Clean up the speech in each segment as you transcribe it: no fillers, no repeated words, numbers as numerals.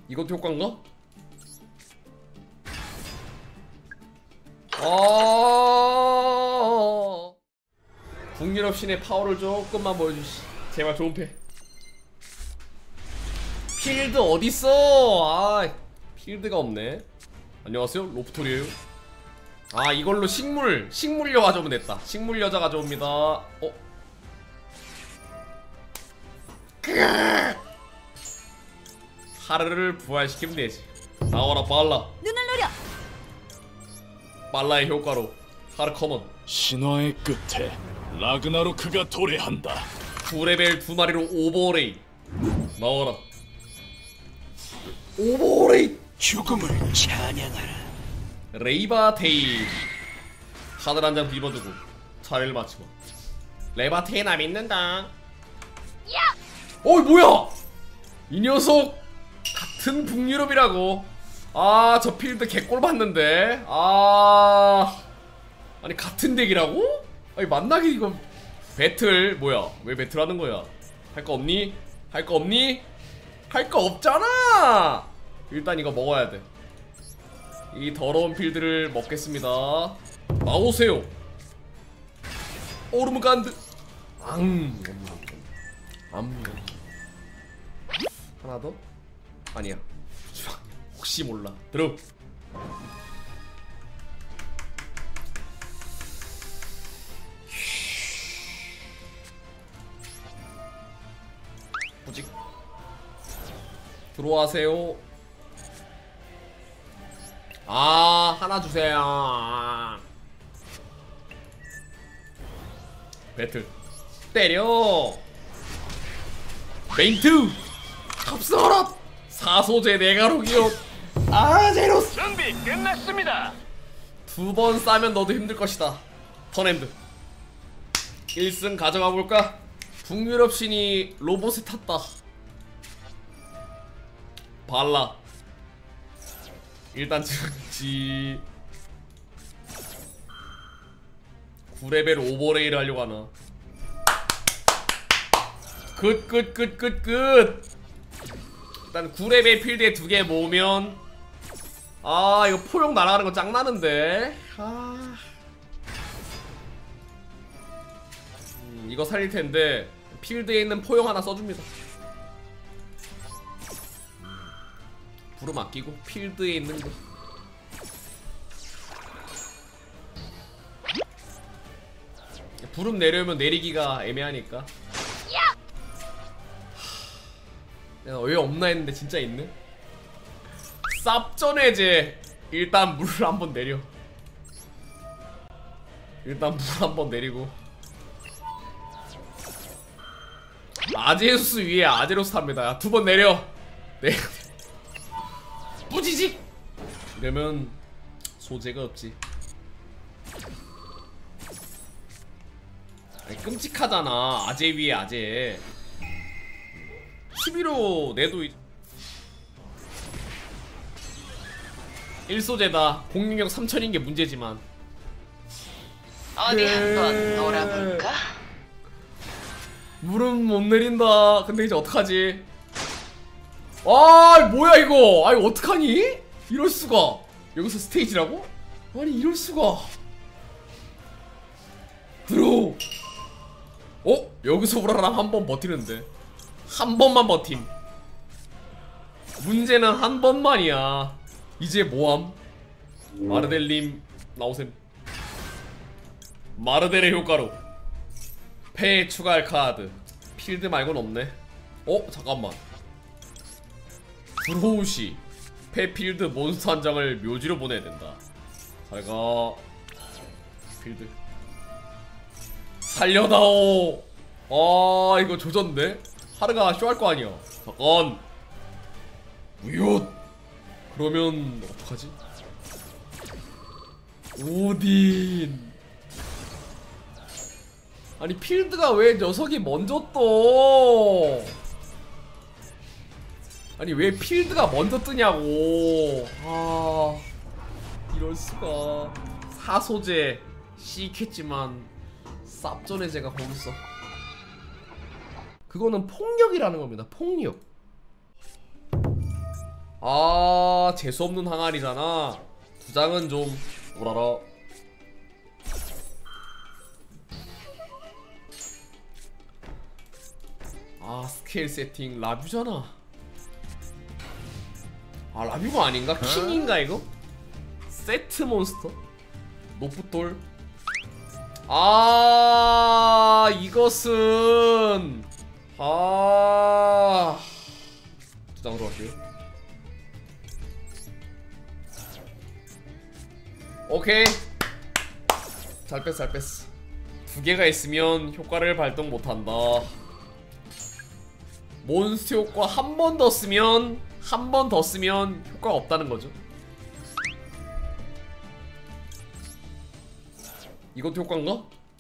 이것도 효과인가? 북유럽 신의 파워를 조금만 보여주시. 제발 좋은 패. 필드 어딨어? 아, 필드가 없네. 안녕하세요, 로프토리에요. 아, 이걸로 식물여 가져오면 됐다. 식물 여자 가져옵니다. 하르를 부활시키면 되지. 나와라 발라. 눈을 노려. 발라의 효과로 하르 커먼. 신화의 끝에 라그나로크가 도래한다. 9레벨 2마리로 오버레이. 나와라. 오버레이. 죽음을 찬양하라. 레이바테인. 카드 한 장 비워두고 차례를 마치고. 레바테인 나 믿는다. 어이 뭐야? 이 녀석 같은 북유럽이라고. 아, 저 필드 개꼴 봤는데. 아니 같은 덱이라고? 아니 만나기 이거 배틀 뭐야? 왜 배틀 하는 거야? 할 거 없니? 할 거 없니? 할 거 없잖아. 일단 이거 먹어야 돼. 이 더러운 필드를 먹겠습니다. 나오세요. 오르무간드. 하나 더? 아니야. 혹시 몰라. 들어. 뭐지? 들어와세요. 하나 주세요. 배틀 때려. 메인트 합성어랍 사소제 네가로기요. 제로스 준비 끝났습니다. 2번 싸면 너도 힘들 것이다. 턴핸드 1승 가져가 볼까? 북유럽 신이 로봇에 탔다. 발라 일단 즉지 9레벨 오버레이를 하려고 하나. 끝. 일단 9레벨 필드에 2개 모으면 이거 포용 날아가는 거 짱나는데. 이거 살릴 텐데 필드에 있는 포용 하나 써줍니다. 부름 아끼고 필드에 있는 거. 부름 내려오면 내리기가 애매하니까. 왜 없나 했는데 진짜 있네. 쌉전해제. 일단 물을 한번 내려. 일단 물 한번 내리고. 아제수스 위에 아제로스 탑니다. 2번 내려. 네. 뿌지직. 이러면 소재가 없지. 아니, 끔찍하잖아. 아제 위에 아제. 11호 내도 1소재다. 공격력 3000인게 문제지만. 어디 한번 놀아볼까? 물은 못 내린다. 근데 이제 어떡하지? 뭐야 이거? 이거 어떡하니? 이럴수가. 여기서 스테이지라고? 아니 이럴수가. 들어. 여기서 우라랑 한 번 버티는데. 한 번만 버팀. 문제는 한 번만이야. 이제 뭐함? 마르델님 나오셈. 마르델의 효과로 패에 추가할 카드. 필드 말곤 없네. 잠깐만. 브로우시 패 필드 몬스터 한 장을 묘지로 보내야 된다. 잘가. 필드 살려다오. 이거 조졌네. 하르가 쇼할 거 아니야. 잠깐. 무윳. 그러면 어떡하지? 오딘. 아니 필드가 왜 녀석이 먼저 떠? 아니 왜 필드가 먼저 뜨냐고. 이럴수가. 사소재 씩했지만 쌉전의 제가 거기서. 그거는 폭력이라는 겁니다. 폭력. 아 재수없는 항아리잖아. 두 장은 좀 뭐라라. 아 스케일 세팅 라뷰잖아. 아 라뷰가 아닌가? 킹인가 이거? 세트 몬스터? 노프돌? 아 이것은 아 두 장으로 갈게요. 오케이 잘 뺐어 잘 뺐어. 두 개가 있으면 효과를 발동 못한다. 몬스터 효과 한 번 더 쓰면 효과가 없다는 거죠. 이것도 효과인가?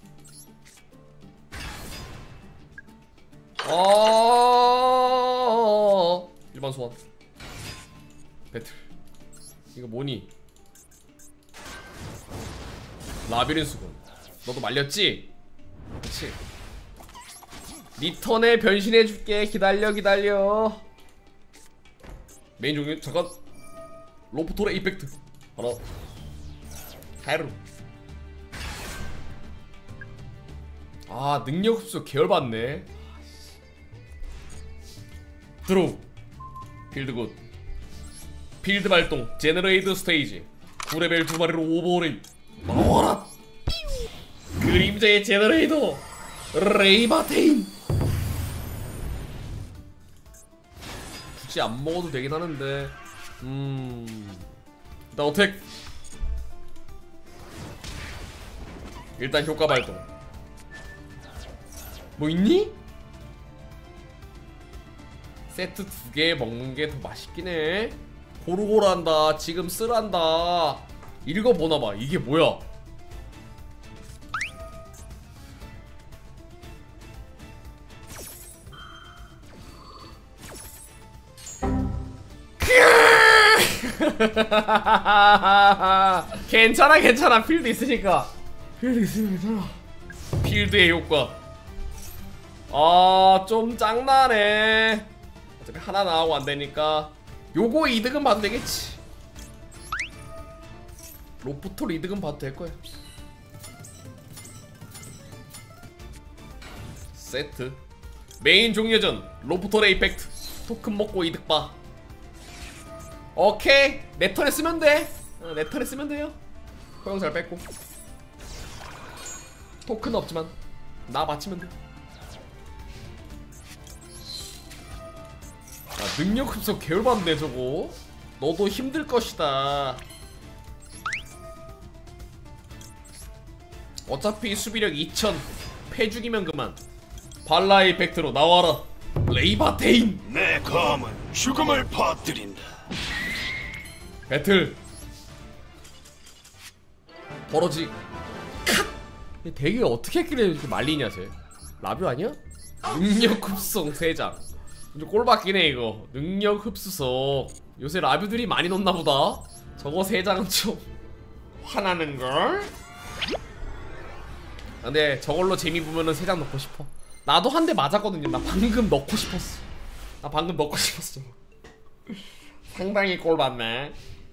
아 일반 소환 배틀. 이거 뭐니? 라비린스군. 너도 말렸지? 그치. 리턴에 변신해줄게. 기다려. 메인 종류 잠깐. 로프토레 이펙트 하나 하루. 아 능력 흡수 계열받네. 드로우 필드 굿. 필드 발동 제너레이드 스테이지 9레벨 2마리로 오버레이. 나와라 그림자의 제너레이터 레이바테인. 굳이 안 먹어도 되긴 하는데 일단 어택. 일단 효과 발동. 뭐 있니? 세트 2개 먹는 게 더 맛있긴 해. 고루고루한다. 지금 쓰란다. 읽어보나봐. 이게 뭐야? 괜찮아. 필드 있으니까. 괜찮아. 필드의 효과. 아, 좀 짱나네. 어차피 하나 나오고 안 되니까 요거 이득은 봐도 되겠지. 로프톨 이득은 봐도 될 거야. 세트 메인 종료전 로프톨의 이펙트. 토큰 먹고 이득 봐. 오케이 내 턴에 쓰면 돼. 내 턴에 쓰면 돼요. 허용 잘 뺐고 토큰 없지만 나 맞히면 돼. 아, 능력 흡수 개울받네 저거. 너도 힘들 것이다. 어차피 수비력 2000 패죽이면 그만. 발라 이펙트로 나와라 레이바테인. 내 검은 죽음을 퍼뜨린다. 배틀 버러지 컷. 되게 어떻게 했길래 이렇게 말리냐 쟤. 라뷰 아니야? 능력 흡수성 3장. 좀 꼴받긴 해 이거. 능력 흡수성. 요새 라뷰들이 많이 넣나보다. 저거 3장은 좀 화나는걸? 근데 저걸로 재미 보면은 3장 넣고 싶어. 나도 한 대 맞았거든요. 나 방금 넣고 싶었어. 상당히 꼴받네.